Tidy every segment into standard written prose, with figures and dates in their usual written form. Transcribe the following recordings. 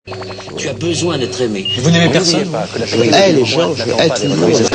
Tu as besoin d'être aimé. Vous n'aimez personne? Les gens, je hais tout le monde.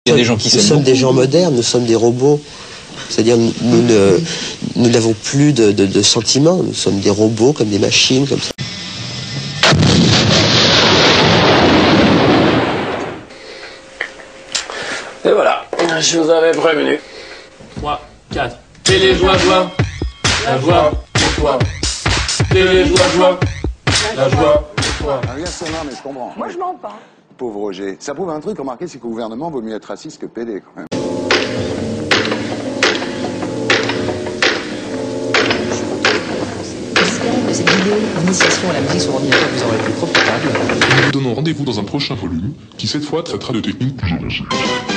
Il y a des gens qui s'aiment Nous sommes beaucoup. des gens modernes, nous sommes des robots. C'est-à-dire, nous n'avons plus de sentiments. Nous sommes des robots, comme des machines, comme ça. Et voilà, je vous avais prévenu. 3, 4. Et les joies, joie. La joie pour toi. Et les joies, joie. La joie pour toi. Ah, bien sûr, non, mais je comprends. Moi, je mens pas. Pauvre Roger. Ça prouve un truc, remarquez, c'est qu'au gouvernement, vaut mieux être raciste que pédé, quand même. J'espère que cette vidéo d'initiation à la musique sur ordinateur vous aura été profitable. Nous vous donnons rendez-vous dans un prochain volume qui cette fois traitera de techniques plus avancées.